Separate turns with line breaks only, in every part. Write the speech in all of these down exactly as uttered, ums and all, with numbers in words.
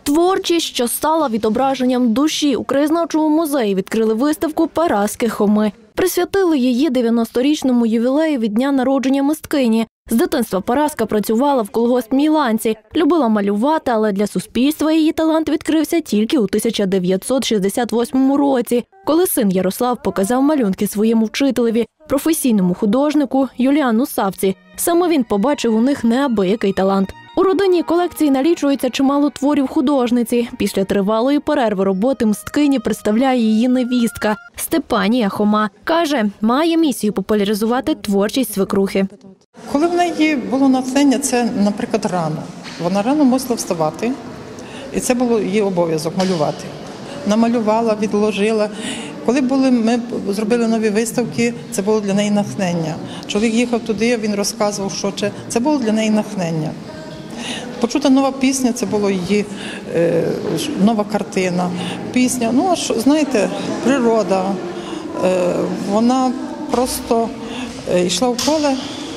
Творчість, що стала відображенням душі. У краєзнавчому музеї відкрили виставку «Параски Хоми». Присвятили її дев'яносторічному ювілею від дня народження мисткині. З дитинства Параска працювала в колгоспній ланці, любила малювати, але для суспільства її талант відкрився тільки у тисяча дев'ятсот шістдесят восьмому році, коли син Ярослав показав малюнки своєму вчителеві, професійному художнику Юліану Савці. Саме він побачив у них неабиякий талант. У родинній колекції налічується чимало творів художниці. Після тривалої перерви роботи мисткині представляє її невістка Степанія Хома. Каже, має місію популяризувати творчість свекрухи.
Коли в неї було натхнення, це, наприклад, рано. Вона рано мусила вставати, і це було її обов'язок – малювати. Намалювала, відложила. Коли були, ми зробили нові виставки, це було для неї натхнення. Чоловік їхав туди, він розказував, що це. Це було для неї натхнення. Почута нова пісня – це була її е, нова картина. Пісня, ну, аж, знаєте, природа. Е, вона просто е, йшла в поле,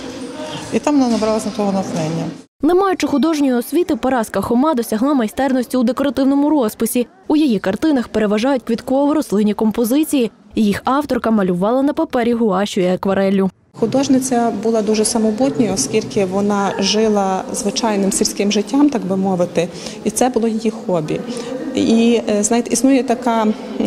і там вона набралася того натхнення.
Не маючи художньої освіти, Параска Хома досягла майстерності у декоративному розписі. У її картинах переважають квітково-рослинні композиції. Їх авторка малювала на папері гуашю і аквареллю.
Художниця була дуже самобутньою, оскільки вона жила звичайним сільським життям, так би мовити, і це було її хобі. І, знаєте, існує така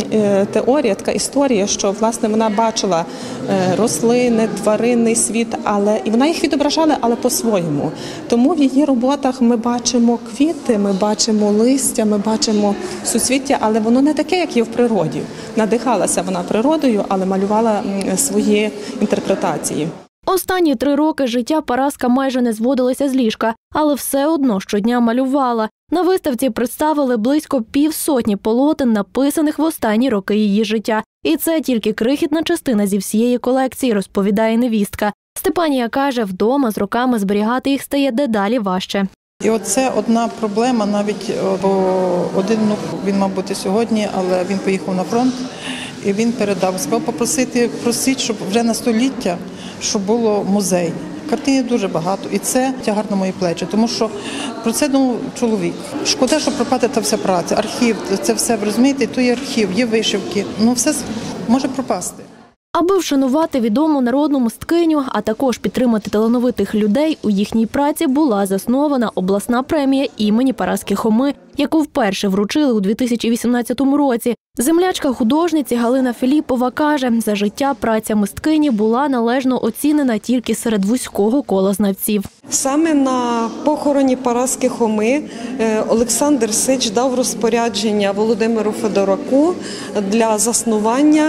теорія, така історія, що, власне, вона бачила рослини, тваринний світ, але і вона їх відображала, але по-своєму. Тому в її роботах ми бачимо квіти, ми бачимо листя, ми бачимо суцвіття, але воно не таке, як є в природі. Надихалася вона природою, але малювала свої інтерпретації.
Останні три роки життя Параска майже не зводилася з ліжка, але все одно щодня малювала. На виставці представили близько півсотні полотен, написаних в останні роки її життя. І це тільки крихітна частина зі всієї колекції, розповідає невістка. Степанія каже, вдома з роками зберігати їх стає дедалі важче.
І оце одна проблема, навіть бо один внук, він мав бути сьогодні, але він поїхав на фронт, і він передав, сказав попросити, просить, щоб вже на століття, щоб було музей. Картин дуже багато, і це тягар на мої плечі, тому що про це думав чоловік. Шкода, що пропаде та вся праця, архів, це все, ви розумієте, то є архів, є вишивки, ну все може пропасти.
Аби вшанувати відому народну мисткиню, а також підтримати талановитих людей, у їхній праці була заснована обласна премія імені Параски Хоми, яку вперше вручили у дві тисячі вісімнадцятому році. Землячка художниці Галина Філіпова каже, за життя праця мисткині була належно оцінена тільки серед вузького кола знавців.
Саме на похороні Параски Хоми Олександр Сич дав розпорядження Володимиру Федораку для заснування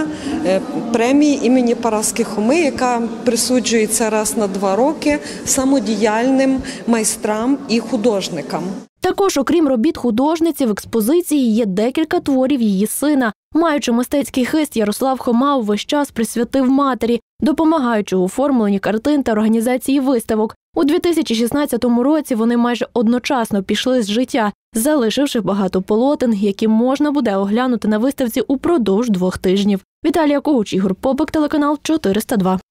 премії імені Параски Хоми, яка присуджується раз на два роки самодіяльним майстрам і художникам.
Також, окрім робіт художниці, в експозиції є декілька творів її сина. Маючи мистецький хист, Ярослав Хома увесь час присвятив матері, допомагаючи у оформленні картин та організації виставок. У дві тисячі шістнадцятому році вони майже одночасно пішли з життя, залишивши багато полотен, які можна буде оглянути на виставці упродовж двох тижнів. Віталія Когуч, Ігор Попик, телеканал чотириста два.